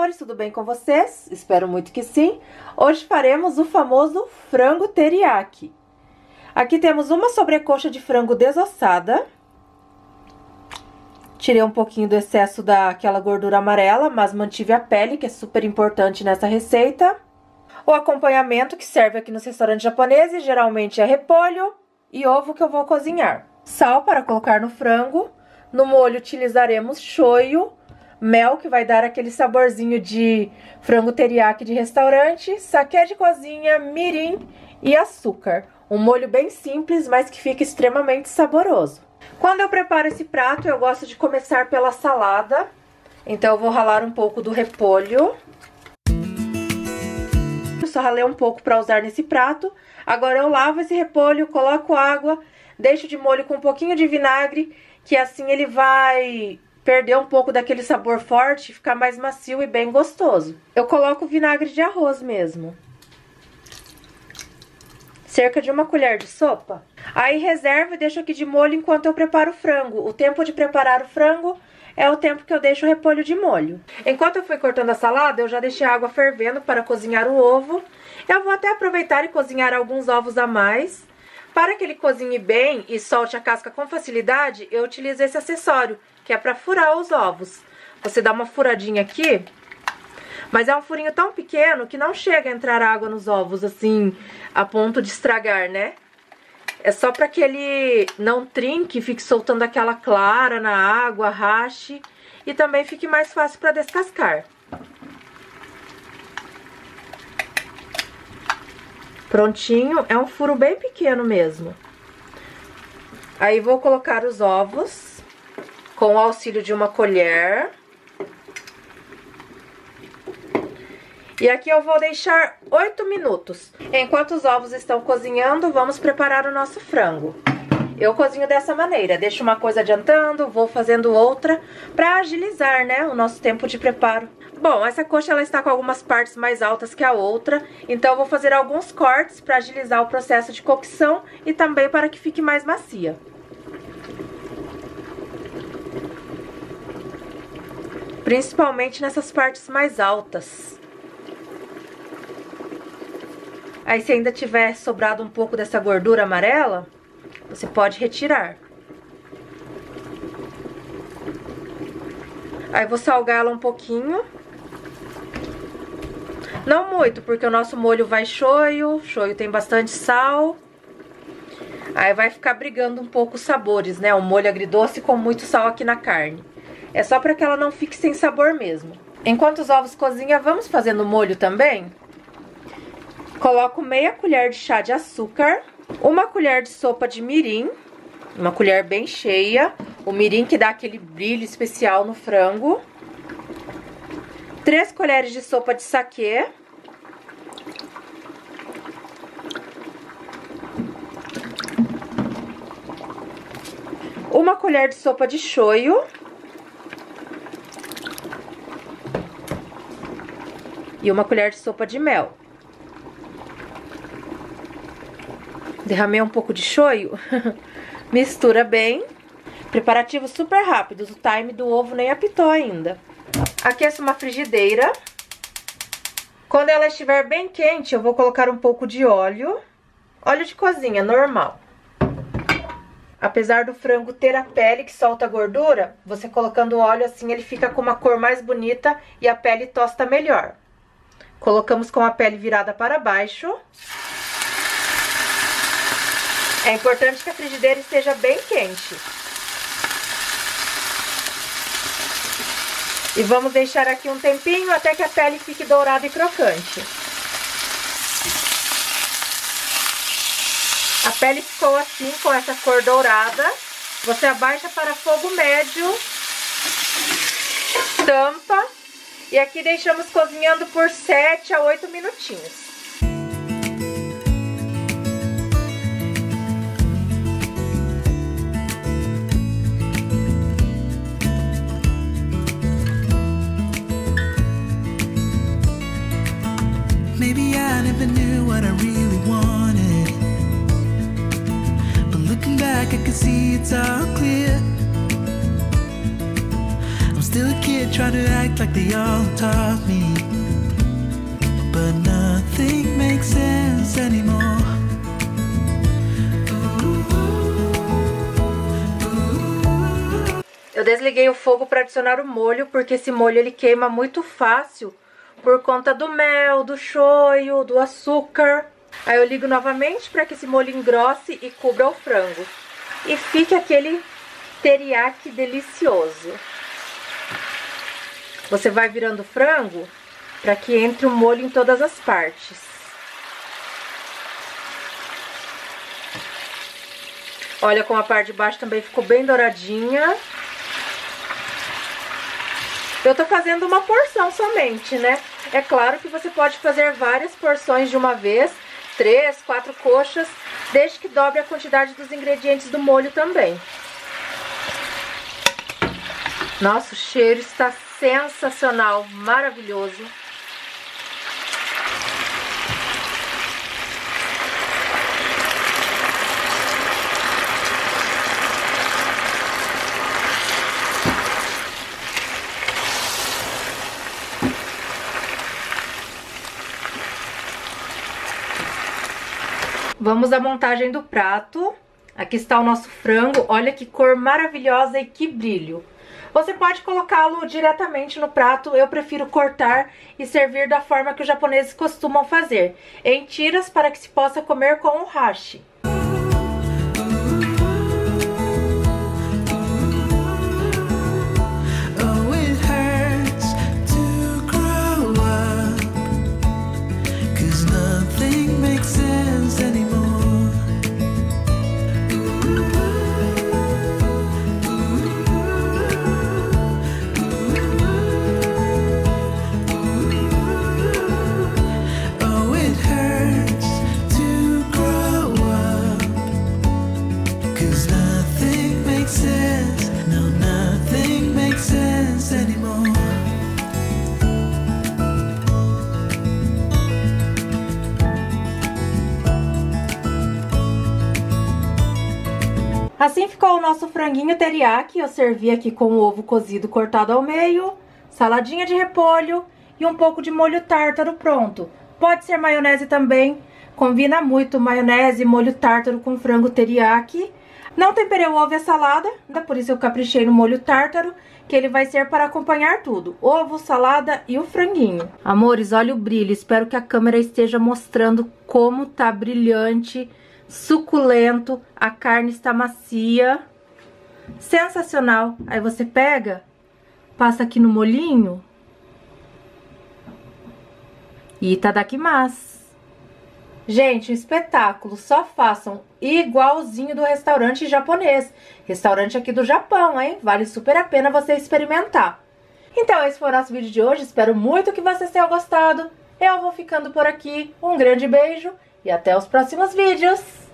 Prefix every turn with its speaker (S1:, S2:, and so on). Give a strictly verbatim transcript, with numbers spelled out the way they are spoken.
S1: amores, tudo bem com vocês? Espero muito que sim. Hoje faremos o famoso frango teriyaki. Aqui temos uma sobrecoxa de frango desossada. Tirei um pouquinho do excesso daquela gordura amarela, mas mantive a pele, que é super importante nessa receita. O acompanhamento que serve aqui nos restaurantes japoneses geralmente é repolho e ovo que eu vou cozinhar. Sal para colocar no frango. No molho utilizaremos shoyu, mel que vai dar aquele saborzinho de frango teriyaki de restaurante, saquê de cozinha, mirim e açúcar. Um molho bem simples, mas que fica extremamente saboroso. Quando eu preparo esse prato, eu gosto de começar pela salada. Então eu vou ralar um pouco do repolho. Eu só ralei um pouco para usar nesse prato. Agora eu lavo esse repolho, coloco água, deixo de molho com um pouquinho de vinagre, que assim ele vai perder um pouco daquele sabor forte e ficar mais macio e bem gostoso. Eu coloco vinagre de arroz mesmo. Cerca de uma colher de sopa. Aí reservo e deixo aqui de molho enquanto eu preparo o frango. O tempo de preparar o frango é o tempo que eu deixo o repolho de molho. Enquanto eu fui cortando a salada, eu já deixei a água fervendo para cozinhar o ovo. Eu vou até aproveitar e cozinhar alguns ovos a mais. Para que ele cozinhe bem e solte a casca com facilidade, eu utilizo esse acessório, que é para furar os ovos. Você dá uma furadinha aqui, mas é um furinho tão pequeno que não chega a entrar água nos ovos, assim, a ponto de estragar, né? É só para que ele não trinque, fique soltando aquela clara na água, rache, e também fique mais fácil para descascar. Prontinho, é um furo bem pequeno mesmo. Aí vou colocar os ovos com o auxílio de uma colher. E aqui eu vou deixar oito minutos. Enquanto os ovos estão cozinhando, vamos preparar o nosso frango. Eu cozinho dessa maneira, deixo uma coisa adiantando, vou fazendo outra, para agilizar, né, o nosso tempo de preparo. Bom, essa coxa ela está com algumas partes mais altas que a outra, então eu vou fazer alguns cortes para agilizar o processo de cocção e também para que fique mais macia. Principalmente nessas partes mais altas. Aí se ainda tiver sobrado um pouco dessa gordura amarela, você pode retirar. Aí vou salgar ela um pouquinho. Não muito, porque o nosso molho vai shoyu, shoyu tem bastante sal. Aí vai ficar brigando um pouco os sabores, né? O molho agridoce com muito sal aqui na carne. É só para que ela não fique sem sabor mesmo. Enquanto os ovos cozinham, vamos fazendo o molho também? Coloco meia colher de chá de açúcar, uma colher de sopa de mirim, uma colher bem cheia, o mirim que dá aquele brilho especial no frango. Três colheres de sopa de saquê. Uma colher de sopa de shoyu. E uma colher de sopa de mel. Derramei um pouco de shoyu. Mistura bem. Preparativos super rápidos. O time do ovo nem apitou ainda. Aqueço uma frigideira. Quando ela estiver bem quente, eu vou colocar um pouco de óleo. Óleo de cozinha, normal. Apesar do frango ter a pele que solta a gordura, você colocando óleo assim, ele fica com uma cor mais bonita e a pele tosta melhor. Colocamos com a pele virada para baixo. É importante que a frigideira esteja bem quente. E vamos deixar aqui um tempinho até que a pele fique dourada e crocante. A pele ficou assim, com essa cor dourada. Você abaixa para fogo médio, tampa e aqui deixamos cozinhando por sete a oito minutinhos.
S2: Maybe I never knew what I really wanted, but looking back I can see it's all clear. I'm still a kid try to act like they all taught me, but nothing makes sense anymore.
S1: Eu desliguei o fogo para adicionar o molho, porque esse molho ele queima muito fácil por conta do mel, do shoyu, do açúcar. Aí eu ligo novamente para que esse molho engrosse e cubra o frango. E fique aquele teriyaki delicioso. Você vai virando o frango para que entre o molho em todas as partes. Olha como a parte de baixo também ficou bem douradinha. Eu tô fazendo uma porção somente, né? É claro que você pode fazer várias porções de uma vez, três, quatro coxas, desde que dobre a quantidade dos ingredientes do molho também. Nossa, o cheiro está sensacional, maravilhoso. Vamos à montagem do prato. Aqui está o nosso frango. Olha que cor maravilhosa e que brilho. Você pode colocá-lo diretamente no prato. Eu prefiro cortar e servir da forma que os japoneses costumam fazer, em tiras, para que se possa comer com o hashi. Assim ficou o nosso franguinho teriyaki. Eu servi aqui com o ovo cozido cortado ao meio, saladinha de repolho e um pouco de molho tártaro pronto. Pode ser maionese também, combina muito maionese e molho tártaro com frango teriyaki. Não temperei o ovo e a salada, por isso eu caprichei no molho tártaro, que ele vai ser para acompanhar tudo. Ovo, salada e o franguinho. Amores, olha o brilho, espero que a câmera esteja mostrando como tá brilhante, suculento, a carne está macia, sensacional. Aí você pega, passa aqui no molhinho e itadakimasu. Gente, um espetáculo, só façam igualzinho do restaurante japonês. Restaurante aqui do Japão, hein? Vale super a pena você experimentar. Então, esse foi o nosso vídeo de hoje, espero muito que vocês tenham gostado. Eu vou ficando por aqui, um grande beijo e até os próximos vídeos.